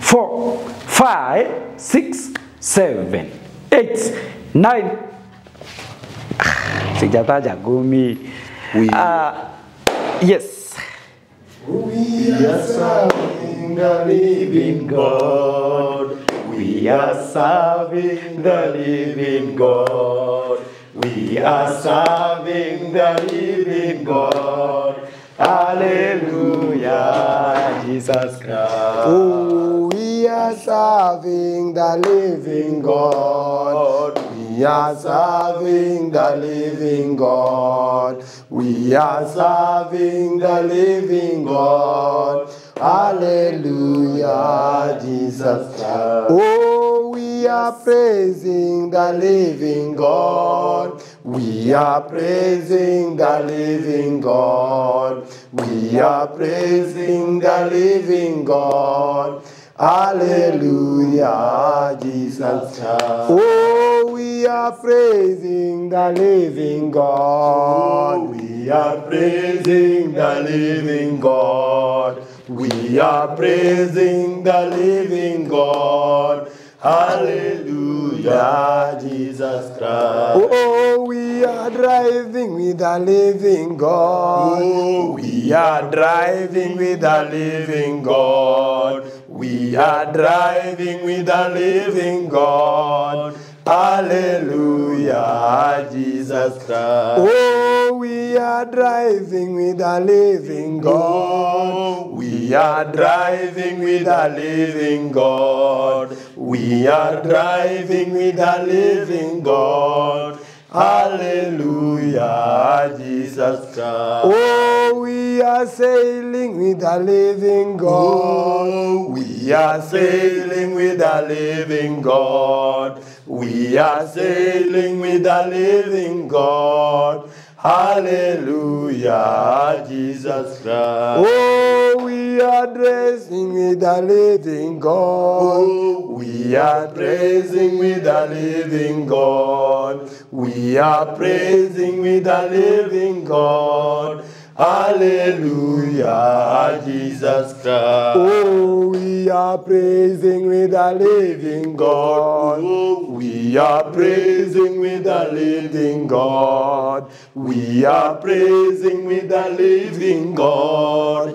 4, 5, 6, 7, 8, 9. Sijataja 10. Yes. We are serving the living God. We are serving the living God. We are serving the living God. Hallelujah, Jesus Christ. Oh, we are serving the living God. We are serving the living God. We are serving the living God. Hallelujah, Jesus Christ. Oh, we are praising the living God. We are praising the living God. We are praising the living God. Hallelujah, Jesus Christ. Oh, we are praising the living God. We are praising the living God. We are praising the living God. Hallelujah, Jesus Christ. Oh, we are driving with the living God. Oh, we are driving with the living God. We are driving with the living God. Hallelujah, Jesus Christ. Oh, we are driving with the living God. Oh, we are driving with the living God. We are driving with the living God. Hallelujah, Jesus Christ. Oh, we are sailing with the living God. Oh, we are sailing with the living God. We are sailing with the living God. Hallelujah, Jesus Christ. Oh, we are dressing with the living God. Oh, we are praising with the living God. We are praising with the living God. Hallelujah, Jesus Christ. Oh, we are praising with the living God. Oh, we are praising with the living God. We are praising with the living God.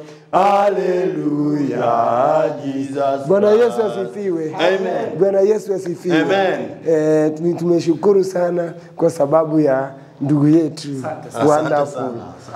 Hallelujah, Jesus. Bwana Yesu asifiwe. Amen. Bwana Yesu asifiwe. Amen. Tumeshukuru sana kwa sababu ya ndugu yetu. Wonderful.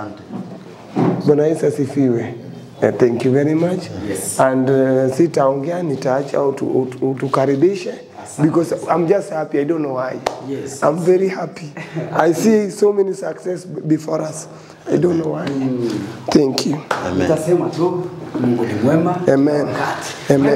Bwana Yesu asifiwe. Thank you very much. Yes. And sitaongea, nitaacha utukaribishe because I'm just happy. I don't know why. Yes. I'm very happy. I see so many success before us. I don't know why. Thank you. Nitasema tu Mungu ni mwema. Amen. Amen.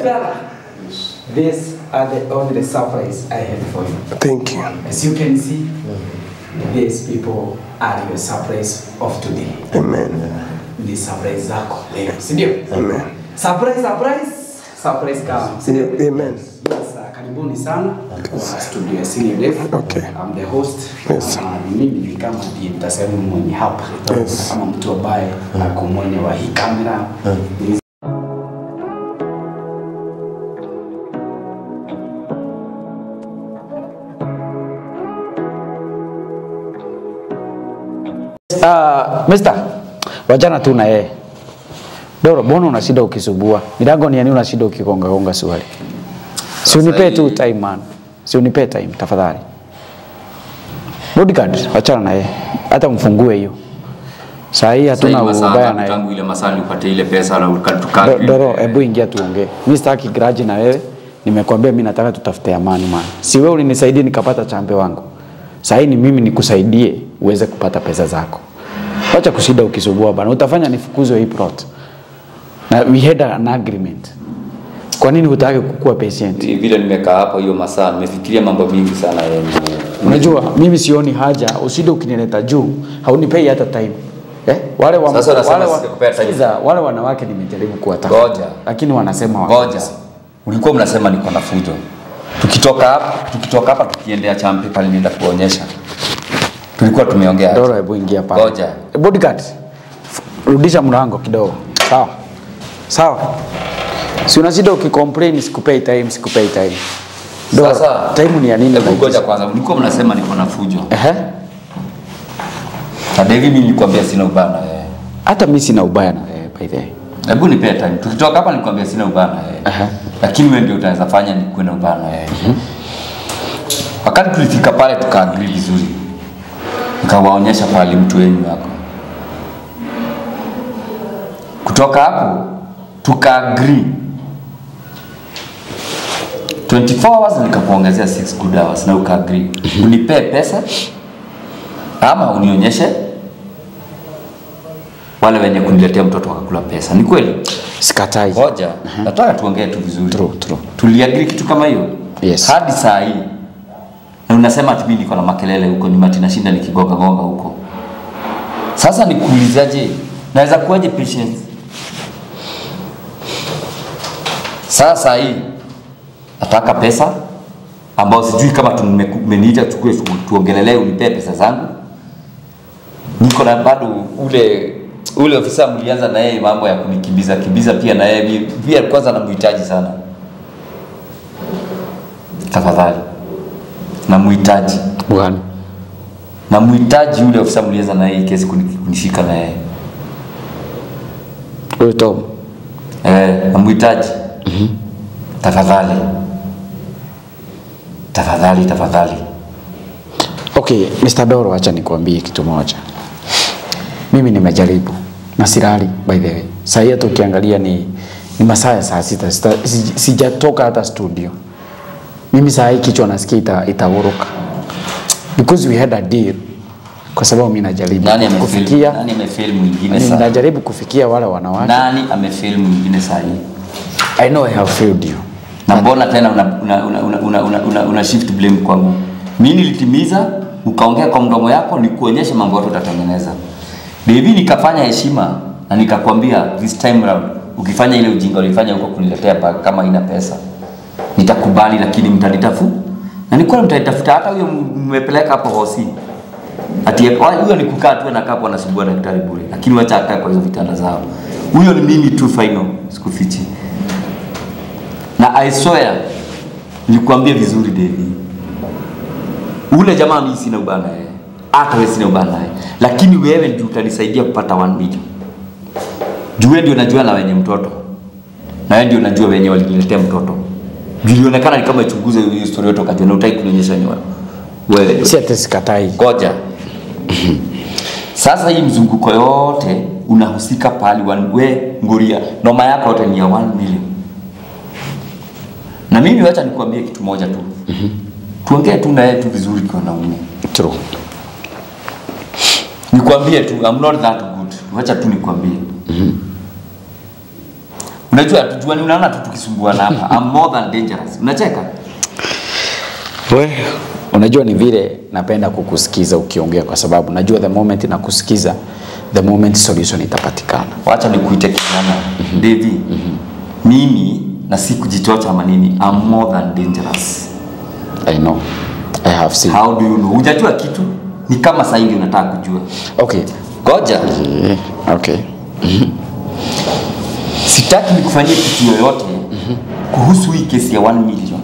These are the only surprise I have for you. Thank you. As you can see, these people are your surprise of today. Amen. Ni surprise zako leo, si ndio? Amen. Surprise kama. Amen. Yes, karibuni sana kwa studio ya Senior Def. Okay. I'm the host. Yes. Mimi ni kama ndiye mtasema mwenye hapa. Yes. Kama mtu ambaye ako mwenye wa hii kamera. Mister, wajana tu na yeye. Doro, mbona una shida ukisubua? Milango ni yani una shida ukigonga swali. Si unipe tu time man. Si unipe time tafadhali. Bodyguard, wachana na yeye. Hata mfungue hiyo. Saa hii hatuna ubaya na yeye. Tangu ile masali upate ile pesa na ukatukana. Doro, hebu ingia tuongee. Mimi sitaki grudge na wewe. Nimekwambia mimi nataka tutafute amani man. Si wewe ulinisaidie nikapata chambe wangu. Saa hii ni mimi nikusaidie uweze kupata pesa zako. Acha kushida ukisubua bana. Utafanya nifukuzwe hii plot. Na we had an agreement. Kwa nini hutaki kukua patient? Vile nimekaa hapa hiyo masaa nimefikiria mambo mingi sana yeye. Unajua mimi sioni haja usije ukinileta juu, haunipei hata time. Wale wale wanawake nimejaribu kuwataka. Ngoja. Lakini wanasema ngoja. Ulikuwa mnasema niko na fujo. Tukitoka hapa tukiendea champi pale nienda kuonyesha. Tulikuwa tumeongea. Doro, hebu ingia pale. Ngoja. Bodyguard. Rudisha mlango kidogo. Sawa. Si unazida ukicomplain sikupei time. Sasa time ni ya nini? Ngoja kwanza, mlikuwa mnasema niko na fujo. Na David mimi nilikwambia sina ubaya na wewe. Hata mimi sina ubaya na wewe by the way. Hebu nipe time. Tukitoka hapa nilikwambia sina ubaya na wewe. Lakini wewe ndio utaweza fanya nikuwe na ubaya na wewe. Wakati tulifika pale tukaagree vizuri. Nikawaonyesha pale mtu wenu wako. Kutoka hapo tukaagree 24 hours nikakuongezea 6 good hours na ukaagree. Unipe pesa ama unionyeshe wale wenye kuniletea mtoto wakakula pesa. Ni kweli? Sikatai. Ngoja, nataka tuongee tu vizuri. True. Tuliagree kitu kama hiyo? Yes. Hadi saa hii. Na unasema ati mimi niko na makelele huko, ni mati nashinda nikigonga huko. Sasa nikuulizaje? Naweza kuaje patience? Sasa hii nataka pesa ambao sijui kama tumeniita tukue tuongelelee unipe pesa zangu. Niko na bado ule ofisa mlianza na yeye mambo ya kunikimbiza pia na yeye pia kwanza namuhitaji sana. Tafadhali. Namuhitaji. Bwana. Namuhitaji ule ofisa mlianza na yeye kesi kunishika na yeye. Wewe Tom. Namuhitaji. Tafadhali. Okay, Mr. Doro, acha nikwambie kitu moja. Mimi nimejaribu na silali by the way. Sasa hata ukiangalia ni masaa ya saa 6 sijatoka hata studio. Mimi saa hii kichwa nasikia itavuruka. Because we had a deal. Kwa sababu mimi najaribu kufikia. Nani amefail mwingine sasa? Najaribu kufikia wale wanawake. Nani amefail mwingine sasa hii? I know I have failed you. Na mbona tena una shift blame kwangu? Mimi nilitimiza, ukaongea kwa mdomo yako ni kuonyesha mambo yote utatengeneza. Baby nikafanya heshima na nikakwambia this time round ukifanya ile ujinga ulifanya huko kuniletea kama ina pesa. Nitakubali lakini mtanitafuta. Na nilikuwa mtanitafuta hata huyo mmepeleka hapo hosi. Ati huyo ni kukaa tu na kapo anasumbua daktari bure. Lakini wacha akae kwa hizo vitanda zao. Huyo ni mimi tu final, sikufichi. Na I swear nilikwambia vizuri David. Ule jamaa mimi sina ubana yeye. Hata wewe sina ubana yeye. Lakini wewe ndio utanisaidia kupata 1 million. Juu ndio unajua na wenye mtoto. Na wewe ndio unajua wenye waliniletea mtoto. Vilionekana ni kama ichunguze hiyo story yote wakati na utaki kunionyesha ni wewe. Si ati sikatai. Ngoja. Sasa hii mzunguko yote unahusika pali wewe ngoria. Noma yako yote ni ya 1 million. Na mimi wacha nikwambie kitu moja tu. Tuongee tu na yeye tu vizuri kwa naume. True. Nikwambie tu I'm not that good. Wacha tu nikwambie. Unajua tujua ni unaona tu tukisumbuana hapa. I'm more than dangerous. Unacheka? Unajua ni vile napenda kukusikiza ukiongea kwa sababu najua the moment nakusikiza the moment solution itapatikana. Wacha nikuite kijana. David. Mimi na si kujitocha manini. I'm more than dangerous. I know. I have seen. How do you know? Hujajua kitu? Ni kama sasa hivi unataka kujua. Okay. Ngoja. Okay. Sitaki nikufanyie kitu yoyote kuhusu hii kesi ya 1 million.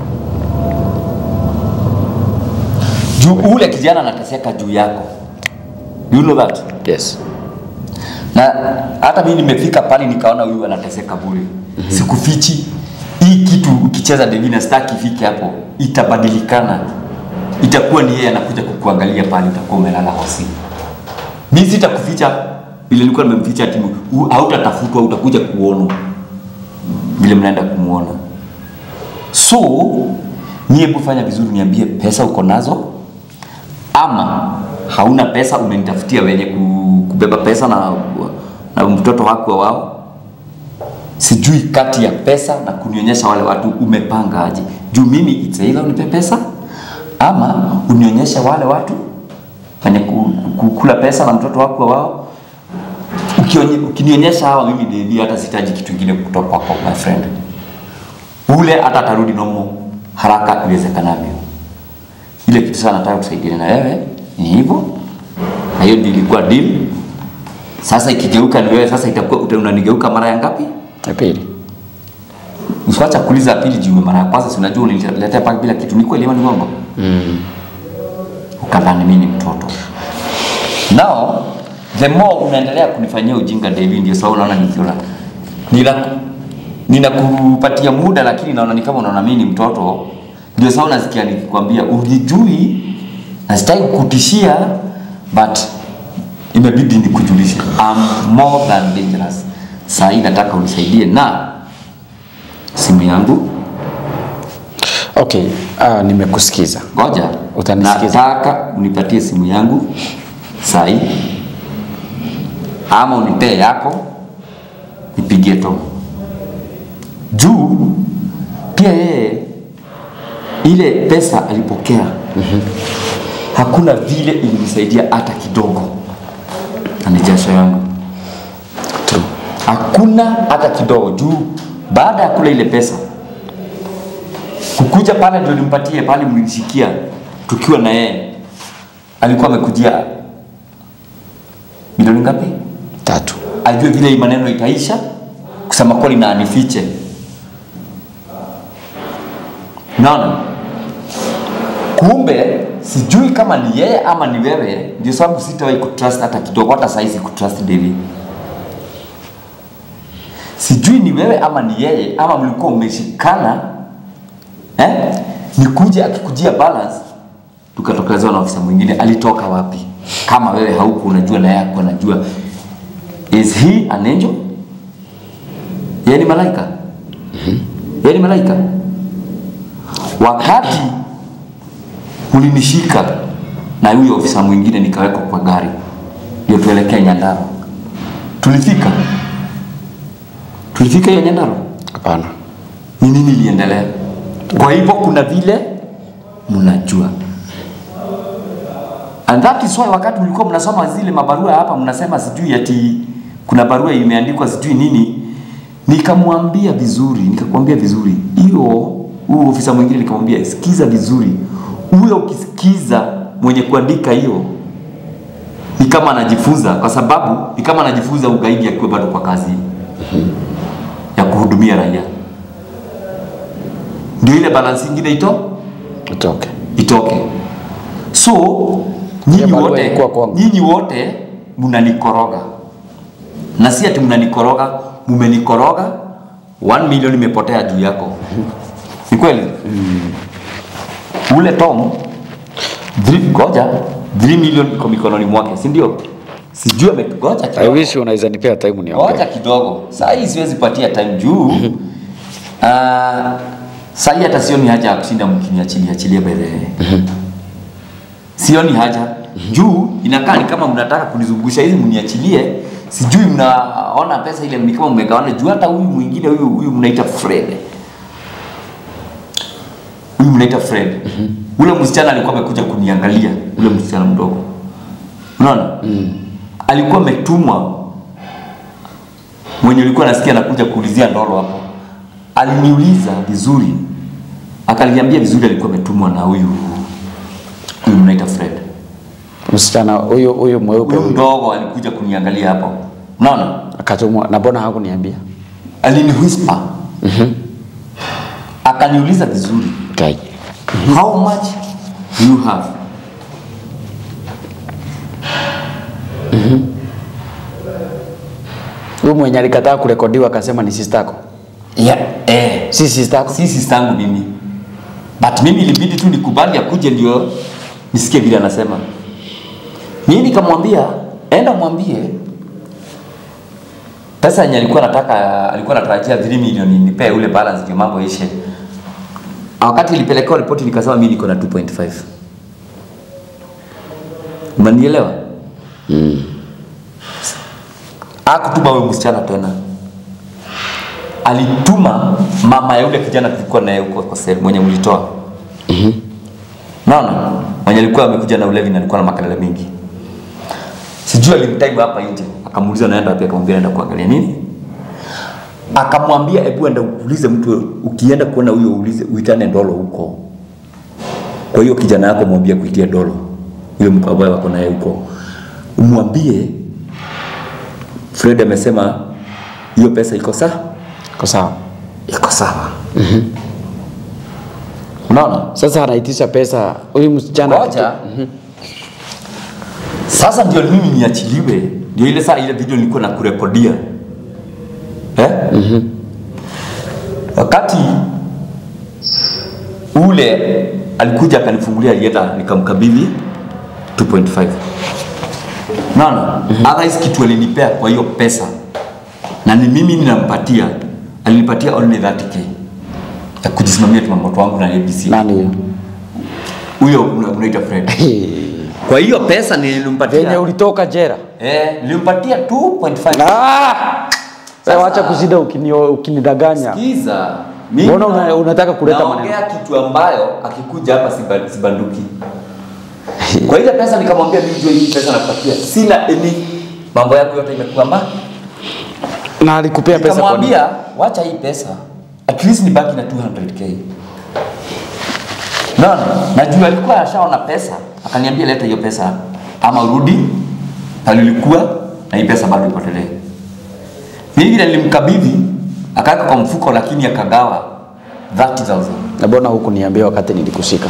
Juu ule kijana anateseka juu yako. You know that? Yes. Na hata mimi nimefika pale nikaona huyu anateseka bure. Sikufichi. Hii kitu ukicheza Devina staki ifike hapo itabadilikana. Itakuwa ni yeye anakuja kukuangalia pale utakuwa umelala hosi. Mimi sitakuficha bila nilikuwa nimemficha timu. Hautatafutwa utakuja kuona bila mnaenda kumuona. So hebu fanya vizuri niambie pesa uko nazo ama hauna pesa umenitafutia wenye kubeba pesa na mtoto wako wao. Sijui kati ya pesa na kunionyesha wale watu umepanga aje. Juu mimi it's either unipe pesa ama unionyeshe wale watu wenye kukula pesa na mtoto wako wao. Ukinionyesha hawa mimi David hata sitaji kitu kingine kutoka kwako my friend. Ule hata atarudi nomo haraka iwezekanavyo. Ile kitu sana nataka kusaidia na wewe ni hivyo. Na hiyo ndio ilikuwa deal. Sasa ikigeuka ni wewe sasa itakuwa unanigeuka mara ya ngapi? Ya pili. Usiacha kuuliza pili juu mara ya kwanza si unajua unileta paka bila kitu. Ni kweli ama ni uongo? Ukadhani mimi ni mtoto. Now, the more unaendelea kunifanyia ujinga David, ndio sababu unaona nikiona. Ninakupatia muda lakini naona ni kama unaona mimi ni mtoto. Ndio sababu nasikia nikikwambia unijui na sitaki kutishia, but imebidi nikujulishe. I'm more than dangerous. Sasa nataka unisaidie na simu yangu. Okay, nimekusikiza. Ngoja. Utanisikiza. Nataka unipatie simu yangu sasa ama unipe yako nipigie Tom. Juu pia yeye ile pesa alipokea hakuna vile ilinisaidia hata kidogo. Ni jasho yangu. True. Hakuna hata kidogo. Juu baada ya kula ile pesa kukuja pale ndio nimpatie pale mlishikia tukiwa na yeye. Alikuwa amekujia milioni ngapi? 3. Ajue vile hii maneno itaisha kusema kweli na anifiche. Naona kumbe sijui kama ni yeye ama ni wewe, ndio sababu sitawahi kutrust hata kidogo, hata saizi kutrust David. Sijui ni wewe ama ni yeye ama mlikuwa umeshikana nikuje akikujia balance tukatokezwa na ofisa mwingine. Alitoka wapi? Kama wewe hauko unajua na yeye anajua. Is he an angel? Yeye ni malaika? Yeye ni malaika? Wakati ulinishika na huyo ofisa mwingine nikaweka kwa gari ndio tuelekea Nyandarua. Tulifika hiyo Nyandarua? Hapana. Ni nini iliendelea? Kwa hivyo kuna vile mnajua. And that is why wakati mlikuwa mnasoma zile mabarua hapa mnasema sijui ati kuna barua imeandikwa sijui nini, nikamwambia vizuri. Hiyo ofisa mwingine nikamwambia sikiza vizuri. Huyo ukisikiza mwenye kuandika hiyo ni kama anajifunza, kwa sababu ni kama anajifunza ugaidi akiwa bado kwa kazi ya kuhudumia raia. Ndio ile balance nyingine itoke. So nyinyi wote mnanikoroga. Na si ati mnanikoroga, mumenikoroga. 1 million imepotea juu yako. Ni kweli? Ule Tom 3 million iko mikononi mwake, si ndio? Sijui amegoja kidogo. I wish unaweza nipea time niongee. Ngoja kidogo. Sasa hii siwezi patia time juu. Sasa hata sioni haja ya kushinda mkiniachilia bele. Sioni haja. Juu inakaa ni kama mnataka kunizungusha hizi mniachilie. Sijui mnaona pesa ile ni kama mmegawana juu hata huyu mwingine huyu mnaita Fred. Ule msichana alikuwa amekuja kuniangalia, ule msichana mdogo. Unaona? Alikuwa ametumwa mwenye alikuwa nasikia anakuja kuulizia ndoro hapo. Aliniuliza vizuri. Akaniambia vizuri alikuwa ametumwa na huyu mnaita Fred. Msichana huyu mweupe mdogo alikuja kuniangalia hapo. Unaona? Akatumwa na mbona hakuniambia? Alini whisper. Akaniuliza vizuri. Okay. How much do you have? Huyu mwenye alikataa kurekodiwa akasema ni sister yako. Yeah, si sister yako. Si sister yangu mimi. But mimi ilibidi tu nikubali akuje ndio nisikie vile anasema. Mimi nikamwambia, enda mwambie pesa yenye alikuwa anatarajia 3 milioni nipe ule balance ndio mambo ishe. Wakati ilipelekwa ripoti nikasema mimi niko na 2.5. Umenielewa? Hakutuma wewe msichana tena. Alituma mama ya yule kijana tulikuwa naye huko kwa sel mwenye mlitoa. Naona mwenye alikuwa amekuja na ulevi na alikuwa na makelele mengi. Sijui alimtime hapa nje. Akamuuliza naenda wapi, akamwambia naenda kuangalia nini? Akamwambia hebu enda uulize mtu ukienda kuona huyo uulize uitane ndolo huko. Kwa hiyo kijana yako mwambie kuitia ndolo. Huyo mkabaya wako naye huko. Umwambie Fred amesema hiyo pesa iko sawa? Iko sawa. iko sawa. Unaona? Sasa anaitisha pesa huyu msichana. Ngoja. Sasa ndio mimi niachiliwe. Ndio ile saa ile video nilikuwa nakurekodia. Wakati ule alikuja akanifungulia alienda nikamkabidhi 2.5. Naona? Otherwise kitu alinipea kwa hiyo pesa. Na ni mimi ninampatia. Alinipatia only 30k. Ya kujisimamia tu mambo wangu na ABC. Nani huyo? Huyo unaita Fred. Kwa hiyo pesa nilimpatia. Venye ulitoka jera. Nilimpatia 2.5. Sasa acha kuzida ukinidanganya. Sikiza. Mbona unataka kuleta maneno? Naongea kitu ambayo akikuja hapa sibanduki. Kwa ile pesa nikamwambia mimi ndio hii pesa nakupatia. Sina mambo yako yote imekuwa na alikupea pesa kwa nini? Nikamwambia wacha hii pesa. At least nibaki na 200k. Najua alikuwa ashaona pesa, akaniambia leta hiyo pesa ama urudi alilikuwa na hii pesa bado ipotelee. Mimi nilimkabidhi akaweka kwa mfuko lakini akagawa 30,000. Na mbona huku niambia wakati nilikushika?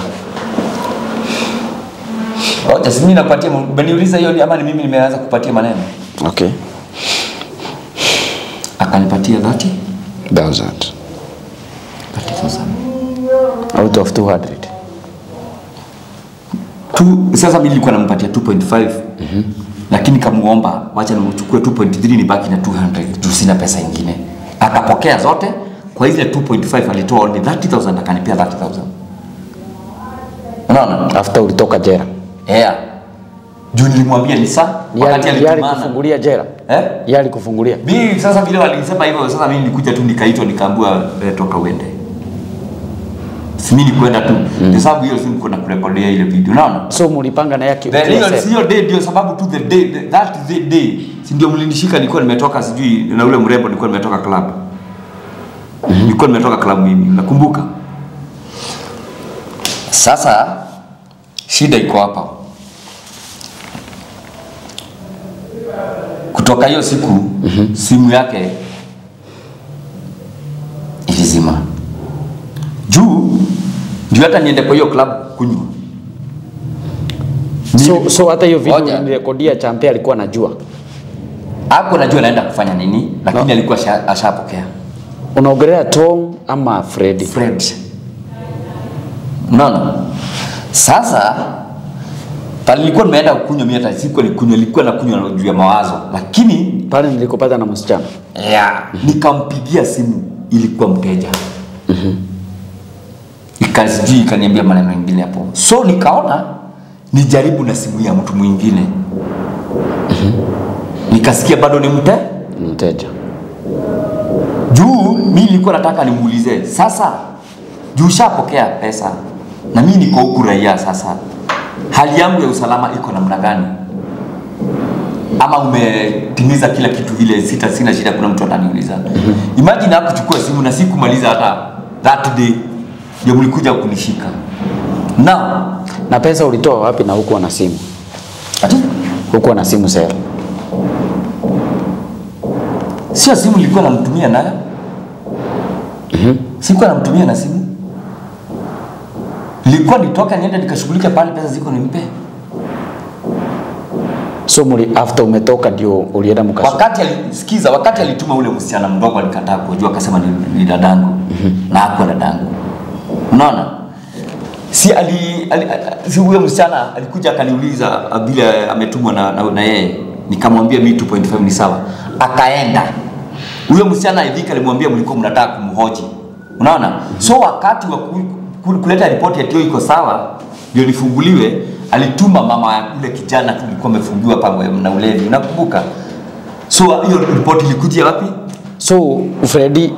Sasa mimi nakupatia, umeniuliza hiyo ama ni mimi nimeanza kupatia maneno? Okay. Akanipatia 30,000 out of 200. Sasa mimi nilikuwa nampatia 2.5. Lakini kamuomba wacha nimchukue 2.3 nibaki na 200 juu sina pesa nyingine. Akapokea zote kwa ile 2.5 alitoa only 30,000 akanipea 30,000. Unaona? After ulitoka jera. Juu nilimwambia ni saa wakati alitumana. Kufungulia jera. Yeye alikufungulia. Mimi sasa vile walisema hivyo sasa mimi nilikuja tu nikaitwa nikaambiwa toka uende. Si mimi kwenda tu. Kwa sababu hiyo simu kuna kurekodia ile video. Unaona? So mlipanga na yake. Hiyo day ndio sababu tu that day. Si ndio mlinishika nilikuwa nimetoka sijui na ule mrembo nilikuwa nimetoka club. Nilikuwa nimetoka club mimi. Nakumbuka. Sasa shida iko hapa. Kutoka hiyo siku simu yake ilizima. Juu ndio hata niende kwa hiyo club kunywa. So hata hiyo video nirekodia Champe alikuwa anajua. Hapo najua naenda kufanya nini lakini alikuwa ashapokea. Unaongelea Tom ama Fred? Sasa pale nilikuwa nimeenda kunywa mimi hata siku nilikuwa nakunywa juu ya mawazo lakini pale nilikopata na msichana. Nikampigia simu ilikuwa mteja. Ikaniambia maneno mengine hapo. So nikaona nijaribu na simu ya mtu mwingine. Nikasikia bado ni mteja. Juu mimi nilikuwa nataka nimuulize sasa juu shapokea pesa na mimi niko huku raia sasa. Hali yangu ya usalama iko namna gani? Ama umetimiza kila kitu vile sina shida kuna mtu ataniuliza. Imagine hapo kuchukua simu na sikumaliza hata that day ndio mlikuja kunishika. Na pesa ulitoa wapi na huko na simu? Huko na simu sasa. Sio simu nilikuwa namtumia nayo. Sikuwa namtumia na simu. Nilikuwa nitoka niende nikashughulika pale pesa ziko nimpe. So after umetoka ndio ulienda mkashughulika. Wakati alituma ule msichana mdogo alikataa kujua akasema ni dadangu. Na hapo dadangu. Unaona? Si huyo msichana alikuja akaniuliza vile ametumwa na yeye. Nikamwambia mimi 2.5 ni sawa. Akaenda. Huyo msichana hivi alimwambia mlikuwa mnataka kumhoji. Unaona? So wakati wa kuleta ripoti ati iko sawa ndio nifunguliwe, alituma mama ya yule kijana tulikuwa amefungiwa pamoja na ulevi. Unakumbuka? So hiyo ripoti ilikuja wapi? So Freddy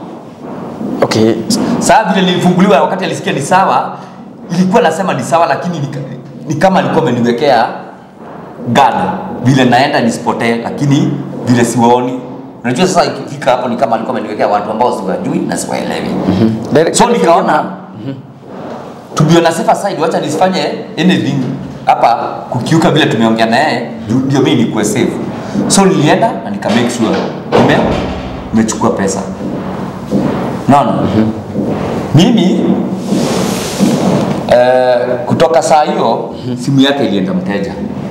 sasa vile nilifunguliwa wakati alisikia ni sawa, ilikuwa nasema ni sawa lakini ni kama alikuwa ameniwekea gada vile naenda nisipotee lakini vile siwaoni. Unajua sasa ikifika hapo ni kama alikuwa ameniwekea watu ambao siwajui na siwaelewi. So nikaona to be on a safer side wacha nisifanye anything hapa kukiuka vile tumeongea na yeye ndio mimi nikuwe safe. So nilienda na nika make sure nimechukua pesa. Naona? Mimi kutoka saa hiyo simu yake ilienda mteja.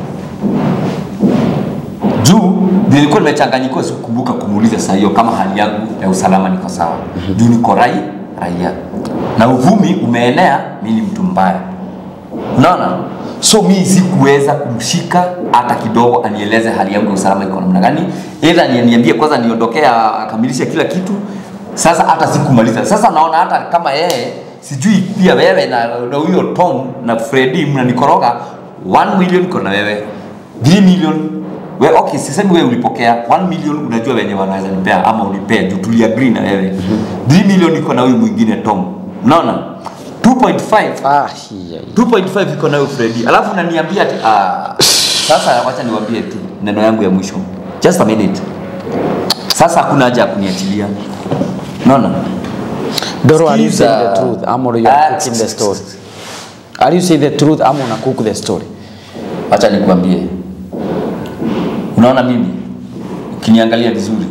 Juu nilikuwa nimechanganyika, sikukumbuka kumuuliza saa hiyo kama hali yangu ya usalama niko sawa. Juu niko raia. Na uvumi umeenea mimi ni mtu mbaya. Unaona? So mimi sikuweza kumshika hata kidogo anieleze hali yangu ya usalama iko namna gani. Ila niambie kwanza niondokea akamilishe kila kitu. Sasa hata sikumaliza. Sasa naona hata kama yeye sijui pia wewe na huyo Tom na Freddy mnanikoroga 1 million kona wewe. 3 million. Wewe okay, sisemi wewe ulipokea 1 million, unajua wenye wanaweza nipea ama unipea juu tuliagree na wewe. 3 million iko na huyu mwingine Tom. Unaona? 2.5 2.5 iko na huyo Freddy. Alafu unaniambia sasa wacha niwaambie tu neno yangu ya mwisho. Just a minute. Sasa hakuna haja ya kuniachilia. Unaona? Doro, are you saying the truth? Or you are cooking the story? Are you saying the truth ama una cook the story? Acha nikwambie. Unaona mimi ukiniangalia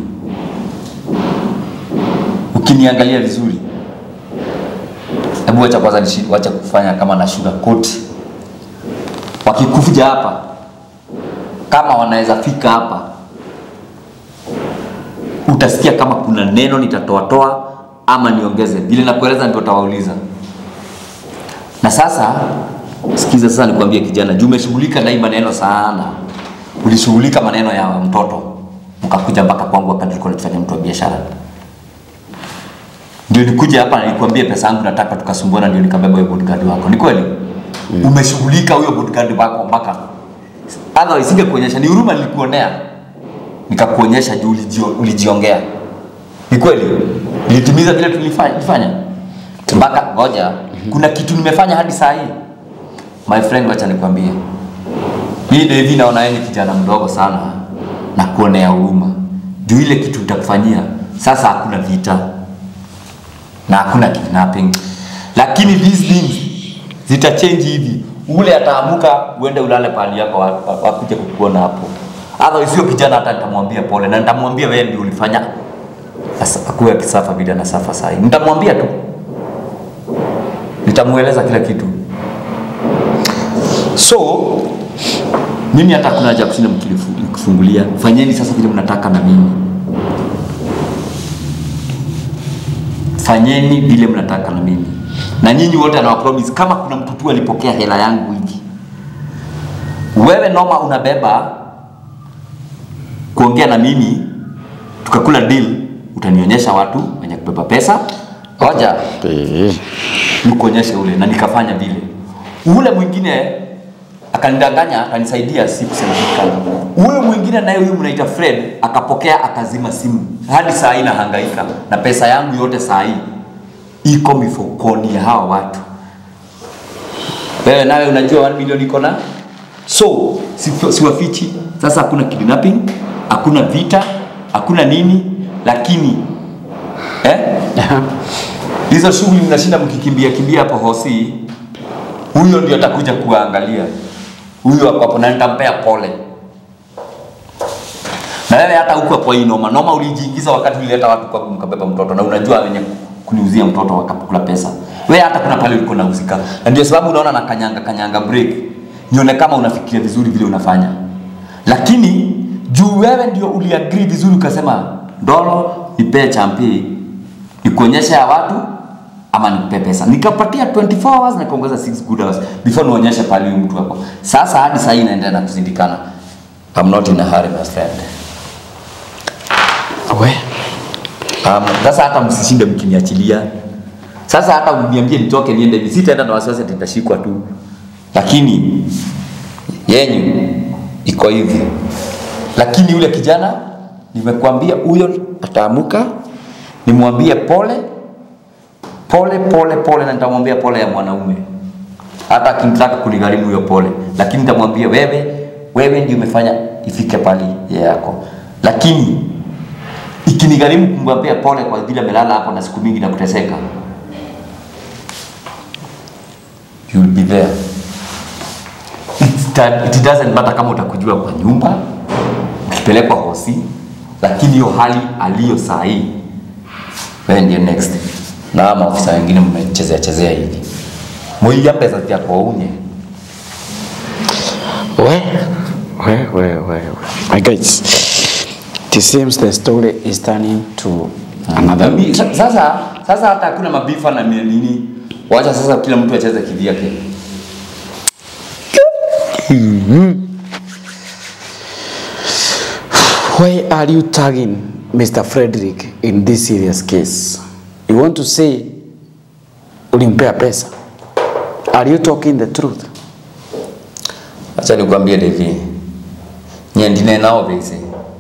vizuri. Hebu acha kwanza wacha kufanya kama na sugar coat. Wakikuja hapa kama wanaweza fika hapa, utasikia kama kuna neno nitatoa ama niongeze. Vile nakueleza ndio utawauliza. Na sasa sikiza sasa nikwambie kijana, juu umeshughulika na hii maneno sana. Ulishughulika maneno ya mtoto. Mkakuja mpaka kwangu wakati nilikuwa nafanya mtu wa biashara. Ndio nikuja hapa nikwambie pesa yangu nataka tukasumbuana, ndio nikabeba hiyo bodyguard wako. Ni kweli? Umeshughulika huyo bodyguard wako mpaka. Otherwise singekuonyesha, ni huruma nilikuonea. Nikakuonyesha juu ulijiongea. Ni kweli? Nilitimiza vile tulifanya. Mpaka ngoja, kuna kitu nimefanya hadi saa hii. My friend, wacha nikwambie. Mimi ndio hivi naona yeye ni kijana mdogo sana na kuonea huruma. Juu ile kitu nitakufanyia, sasa hakuna vita na hakuna kidnapping. Lakini these things zitachange hivi. Ule ataamuka uende ulale pali yako wakuje kukuona hapo. Otherwise sio kijana hata nitamwambia pole na nitamwambia wewe ndio ulifanya. Sasa akuwe kisafa bila na safa sahi. Nitamwambia tu. Nitamueleza kila kitu. So mimi hata kuna haja kushinda mkifungulia. Fanyeni sasa vile mnataka na mimi. Fanyeni vile mnataka na mimi. Na nyinyi wote ana promise kama kuna mtu tu alipokea hela yangu hivi. Wewe noma unabeba kuongea na mimi tukakula deal, utanionyesha watu wenye kubeba pesa. Ngoja. Nikuonyeshe ule na nikafanya vile. Ule mwingine akanidanganya, akanisaidia siku sema. Ule mwingine naye huyu mnaita Fred akapokea akazima simu. Hadi saa hii nahangaika na pesa yangu yote saa hii iko mifukoni ya hawa watu. Wewe nawe unajua 1 million iko na. So siwafichi. Sasa hakuna kidnapping, hakuna vita, hakuna nini, lakini hizo shughuli mnashinda mkikimbia hapo hosi. Huyo ndio atakuja kuangalia. Huyo hapo na nitampea pole. Na wewe hata huko kwa hii noma ulijiingiza wakati ulileta watu kwa mkabeba mtoto na unajua wenye kuniuzia mtoto wakakula pesa. Wewe hata kuna pale ulikuwa unauzika. Na ndio sababu unaona na kanyanga break. Nione kama unafikiria vizuri vile unafanya. Lakini juu wewe ndio uliagree vizuri ukasema Ndolo nipe champi nikuonyesha ya watu ama nipe pesa. Nikapatia 24 hours na kuongeza 6 good hours before nionyeshe pale mtu hapo. Sasa hadi sasa inaendelea na kuzindikana. I'm not in a hurry, my friend. We. Sasa hata msishinde mkiniachilia. Sasa hata uniambie nitoke niende hivi, sitaenda na wasiwasi nitashikwa tu. Lakini yenyu iko hivi. Lakini yule kijana nimekuambia huyo ataamuka, nimwambie pole na nitamwambia pole ya mwanaume. Hata akinitaka kunigharimu hiyo pole, lakini nitamwambia wewe ndio umefanya ifike pali yako. Lakini ikinigharimu kumwambia pole kwa vile amelala hapo na siku mingi na kuteseka, you will be there. It doesn't matter kama utakujua kwa nyumba ukipelekwa hosi, lakini hiyo hali aliyo sahi wewe ndio next. na maofisa wengine mmechezea hivi. Muiya pesa yako unye. We. My guys, it seems the story is turning to another. Sasa hata hakuna mabifa na nini. Wacha sasa kila mtu acheze kivyake. Why are you tagging Mr. Frederick in this serious case? You want to say ulimpea pesa? Are you talking the truth? Acha nikwambie Devi. Nyendine nao vise.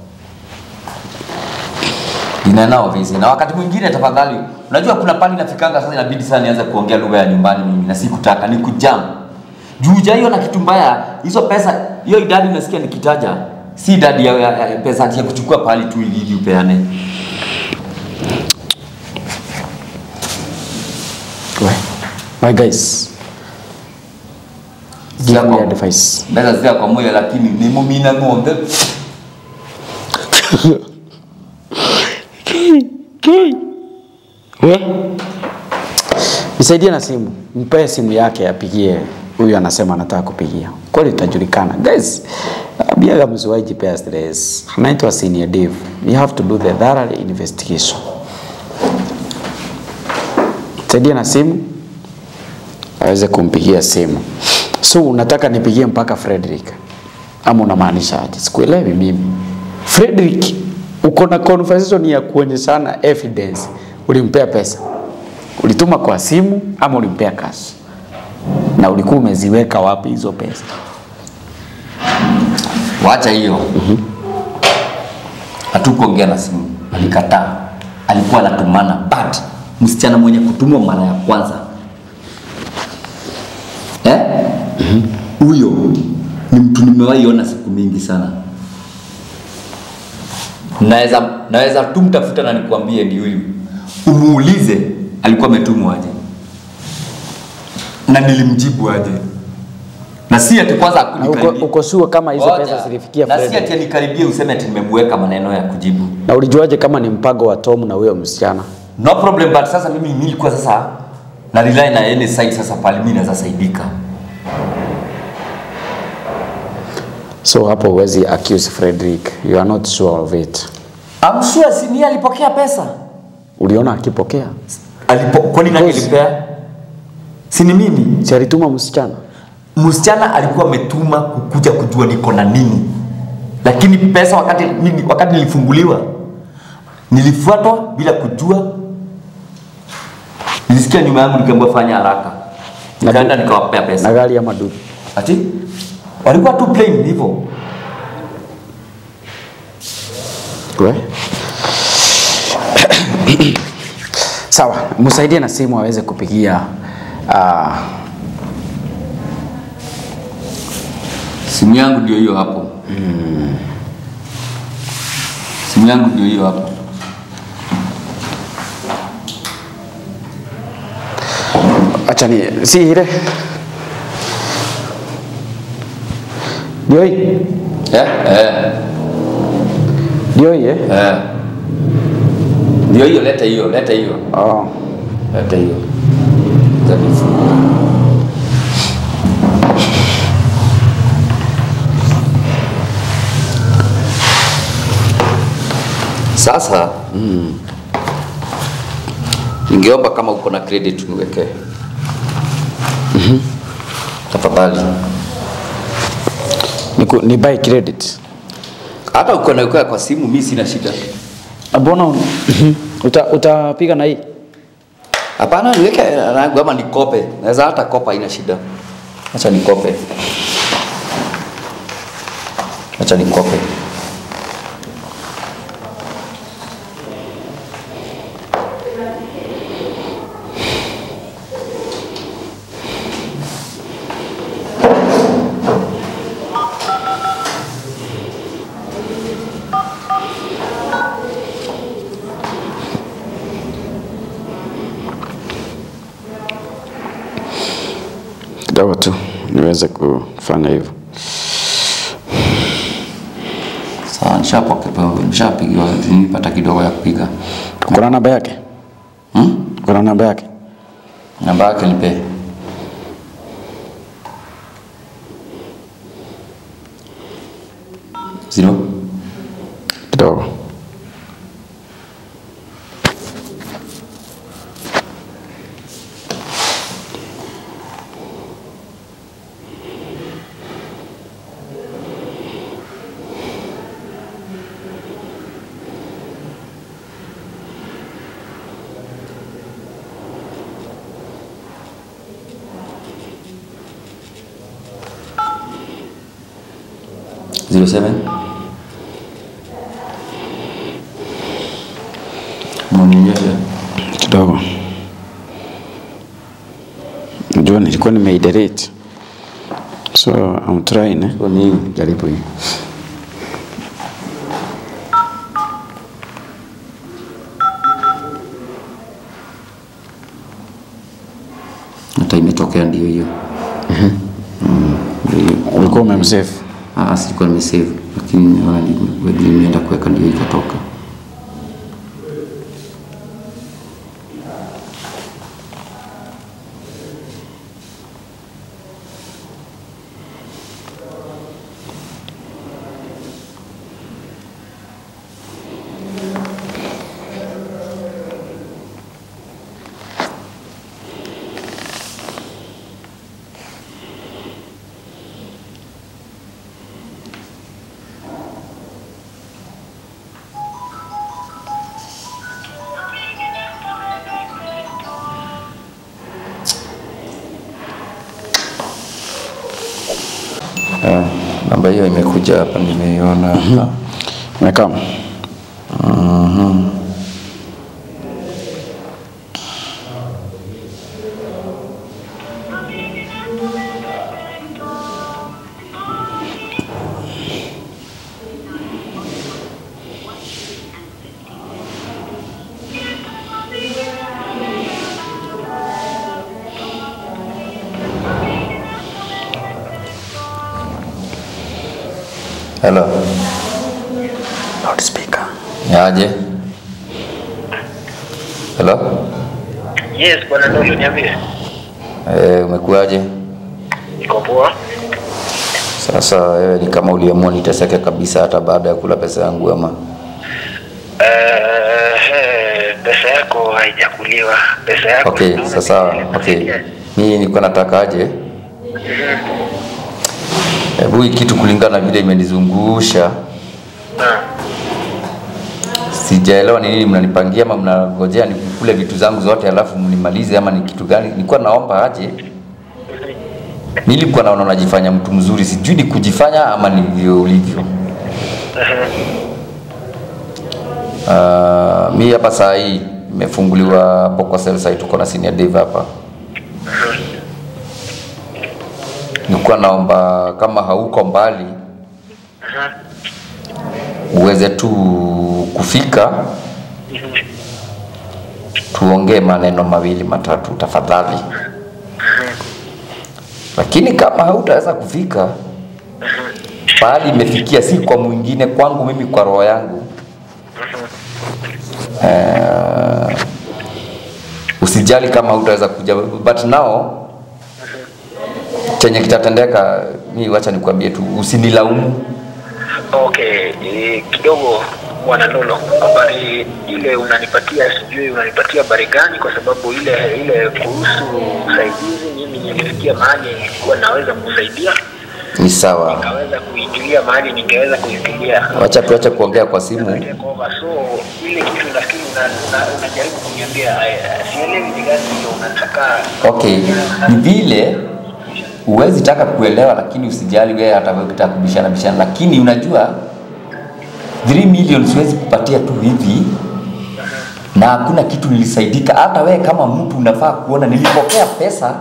Ninanao vise. Na wakati mwingine tafadhali, unajua kuna pali nafikanga sasa inabidi sana nianze kuongea lugha ya nyumbani mimi na sikutaka ni kujam. Juja hiyo na kitu mbaya, hizo pesa, hiyo idadi nasikia nikitaja, si idadi ya pesa ya kuchukua pali tu ili upeane. My guys, give me advice. Beza zia kwa moyo lakini ni mumina ng'ombe. Nisaidie na simu. Mpe simu yake apigie. Huyu anasema anataka kupigia. Kweli itajulikana. Guys, biaga msiwaji pea stress. Anaitwa Senior Dave. You have to do the thorough investigation. Nisaidie na simu. Aweze kumpigia simu. So unataka nipigie mpaka Frederick? Ama unamaanisha aje? Sikuelewi mimi. Frederick, uko na conversation ya kuonyeshana evidence. Ulimpea pesa? Ulituma kwa simu ama ulimpea cash? Na ulikuwa umeziweka wapi hizo pesa? Wacha hiyo. Hatukuongea na simu. Alikataa. Alikuwa anatumana but msichana mwenye kutumwa mara ya kwanza. Huyo ni mtu nimewahi ona siku mingi sana. Naweza tumtafuta na nikwambie ni huyu. Umuulize alikuwa ametumwa aje. Na nilimjibu aje. Na si ati kwanza akunikaribia. Uko sure kama hizo pesa zilifikia Fred? Na si ati nikaribie useme ati nimemweka maneno ya kujibu. Na ulijuaje kama ni mpango wa Tom na huyo msichana? No problem, but sasa mimi nilikuwa sasa na rely na any side sasa pale mimi naweza saidika. So hapo huwezi accuse Frederick. You are not sure of it. I'm sure si ni alipokea pesa. Uliona akipokea? Kwa nini alipea? Si ni mimi. Si alituma msichana? Msichana alikuwa ametuma kukuja kujua niko na nini. Lakini pesa wakati nilifunguliwa nilifuatwa bila kujua. Nilisikia nyuma yangu nikiambiwa fanya haraka. Nikaenda nikawapea pesa. Na gari ya madudu. Ati? Walikuwa tu plain hivyo. Sawa, msaidie na simu aweze kupigia simu yangu ndio hiyo hapo. Simu yangu ndio hiyo hapo. Acha ni si ile. Ndio hii. Ndio hii Ndio hiyo, leta hiyo. Leta hiyo. Zabifu. Sasa ningeomba kama uko na credit niwekee. Tafadhali. Ni buy credit. Hata uko na kwa simu mimi sina shida. Mbona utapiga na hii? Hapana, niweke na ama nikope. Naweza hata kopa ina shida. Acha nikope. Kidogo tu niweze kufanya hivyo. Sawa, nishapigiwa, nipata kidogo ya kupiga. Kuna namba yake? Kuna namba namba yake? Namba yake nipe. Zero. Kidogo. Zero 7. Moninyesha Kidogo. Najua nilikuwa nimeidelete. So I'm trying so ni jaribu hii. hata imetokea ndio hiyo. Ulikuwa umemsave? Sikuwa nimesave, lakini nimeenda kuweka ndio ikatoka. Namba hiyo imekuja hapa, nimeiona hapa. Umekam? Hello. Loudspeaker. Yaje? Hello? Yes, bwana Ndolo niambie. Umekuaje? Niko poa. Sasa wewe ni kama uliamua niteseke kabisa hata baada ya kula pesa yangu ama? Pesa yako haijakuliwa. Pesa yako. Okay, sasa mimi nilikuwa nataka aje? Hii kitu kulingana vile imenizungusha. Sijaelewa ni nini mnanipangia ama mnangojea nikule vitu zangu zote alafu mnimalize ama ni kitu gani? Nilikuwa naomba aje. Nilikuwa naona unajifanya mtu mzuri, sijui ni kujifanya ama ndivyo ulivyo. Mimi hapa saa hii nimefunguliwa hapo kwa sales site, tuko na senior dev hapa. Nilikuwa naomba kama hauko mbali uweze tu kufika tuongee maneno mawili matatu tafadhali. Lakini kama hautaweza kufika pahali imefikia, si kwa mwingine, kwangu mimi, kwa roho yangu, usijali kama hautaweza kuja, but now chenye kitatendeka, mimi wacha nikwambie tu, usinilaumu. Okay, kidogo bwana Ndolo, habari ile unanipatia, sijui unanipatia habari gani, kwa sababu ile kuhusu usaidizi, mimi nilifikia mahali nilikuwa naweza kusaidia. Ni sawa. Nikaweza kuingilia mahali ningeweza kuingilia. Wacha tuache kuongea kwa simu. So ile kitu nafikiri unajaribu kuniambia, sielewi ni gani ndio unataka. Okay, ni vile uwezi taka kuelewa, lakini usijali wewe, hata wewe ukitaka kubishana, lakini unajua 3 million siwezi kupatia tu hivi na hakuna kitu nilisaidika. Hata wewe kama mtu unafaa kuona nilipokea pesa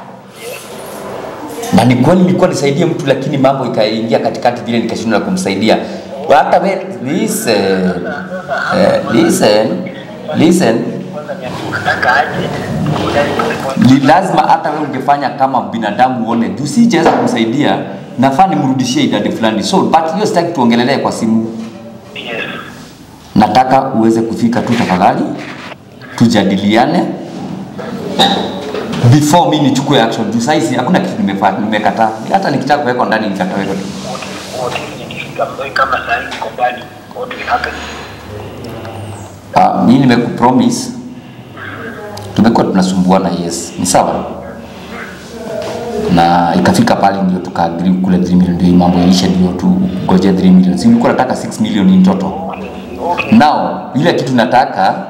na ni kweli nilikuwa nisaidie mtu, lakini mambo ikaingia katikati vile nikashindwa kumsaidia. Hata wewe listen, lazima hata wewe ungefanya kama binadamu uone juu sijaweza kumsaidia, nafaa nimrudishie idadi fulani. So but hiyo sitaki tuongelelee kwa simu. Nataka uweze kufika tu tafadhali, tujadiliane before mimi nichukue action. Juu sasa hakuna kitu nimekataa. Hata nikitaka kuweka ndani nikataweka tu. Kama sasa niko mbali, what will happen? Mimi nimekupromise. Tumekuwa tunasumbuana, yes. Ni sawa. Na ikafika pale ndio tukaagree kule 3 million ndio mambo yaisha ndio tu goje 3 million. Si nilikuwa nataka 6 million in total. Now, ile kitu nataka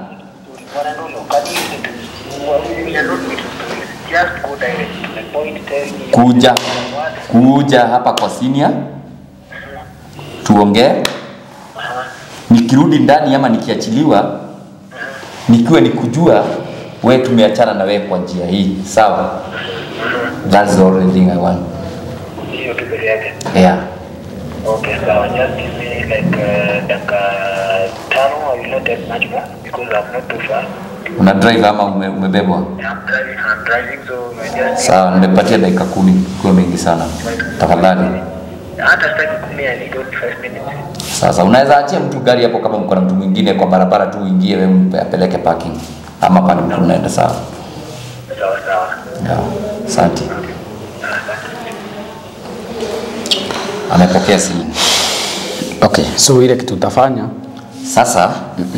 kuja hapa kwa senior tuongee. Nikirudi ndani ama nikiachiliwa nikiwa nikujua wewe tumeachana na wewe kwa njia hii, sawa? That's the only thing I want. Hiyo tu pekee yake. Yeah. Okay, so just give me like dakika 5. I will not take much more because I'm not too far. Una drive ama umebebwa? I'm driving so I just. Sawa, nimepatia dakika 10 kwa mingi sana. Tafadhali. Hata sitaki 10, I need only 5 minutes. Sasa unaweza achia mtu gari hapo kama mko na mtu mwingine kwa barabara tu uingie wewe apeleke parking ama pale mtu unaenda, sawa? Sawa. Yeah. Asante. Amepokea simu. Okay, so ile kitu utafanya sasa,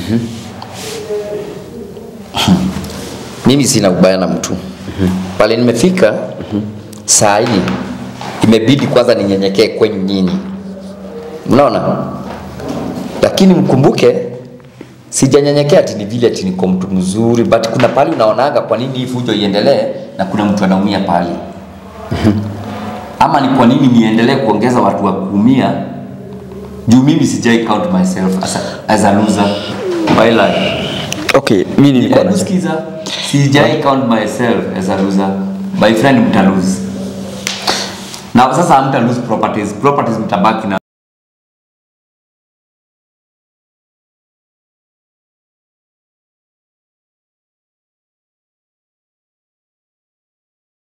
mimi sina ubaya na mtu. Pale nimefika saa hii imebidi kwanza ninyenyekee kwenye nyinyi. Unaona? Lakini mkumbuke sijanyenyekea ati ni vile ati niko mtu mzuri, but kuna pale unaonaga kwa nini hii fujo iendelee na kuna mtu anaumia pale. Ama ni kwa nini niendelee kuongeza watu wa kuumia? Juu mimi sijai count myself as a loser. By life. Okay, mimi nilikuwa nasikiza sijai count myself as a loser. My friend mta lose. Na sasa hamta lose properties mtabaki na